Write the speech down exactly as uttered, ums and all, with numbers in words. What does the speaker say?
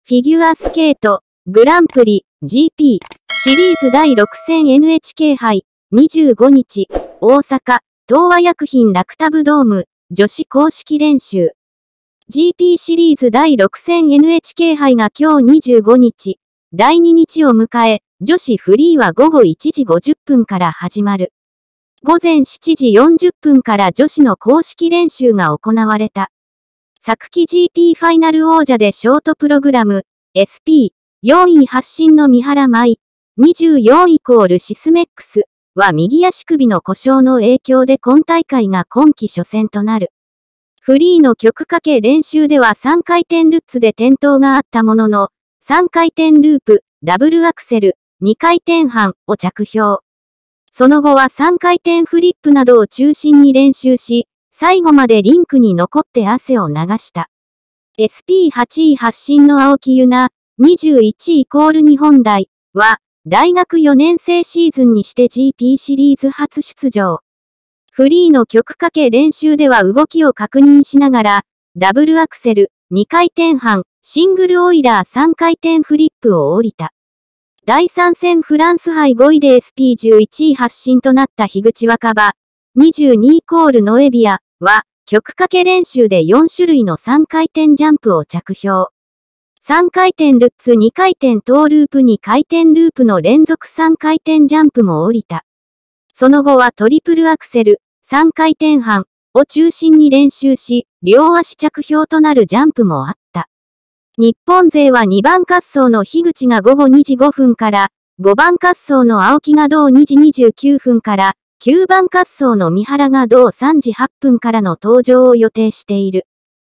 フィギュアスケート、グランプリ、ジーピー、シリーズだいろく戦 エヌエイチケー 杯、にじゅうごにち、大阪、東和薬品ラクタブドーム、女子公式練習。ジーピー シリーズだいろく戦 エヌエイチケー 杯が今日にじゅうごにち、だいににちを迎え、女子フリーはごごいちじごじゅっぷんから始まる。ごぜんしちじよんじゅっぷんから女子の公式練習が行われた。昨季 ジーピー ファイナル王者でショートプログラム、エスピー、よんい発進の三原舞、にじゅうよんイコールシスメックスは右足首の故障の影響で今大会が今季初戦となる。フリーの曲かけ練習ではさんかい転ルッツで転倒があったものの、さんかい転ループ、ダブルアクセル、にかい転半を着氷。その後はさんかい転フリップなどを中心に練習し、最後までリンクに残って汗を流した。エスピーはち 位発進の青木優奈、にじゅういちイコール日本代は、大学よねん生シーズンにして ジーピー シリーズ初出場。フリーの曲かけ練習では動きを確認しながら、ダブルアクセル、にかい転半、シングルオイラーさんかい転フリップを降りた。だいさん戦フランス杯ごいで エスピーじゅういち 位発進となった樋口新葉、にじゅうにイコールノエビアは、曲かけ練習でよんしゅるいのさんかい転ジャンプを着氷。さんかい転ルッツにかい転トーループにかい転ループの連続さんかい転ジャンプも降りた。その後はトリプルアクセル、さんかい転半を中心に練習し、両足着氷となるジャンプもあった。日本勢はにばん滑走の樋口がごごにじごふんから、ごばん滑走の青木が同にじにじゅうきゅうふんから、きゅうばん滑走の三原が同さんじはっぷんからの登場を予定している。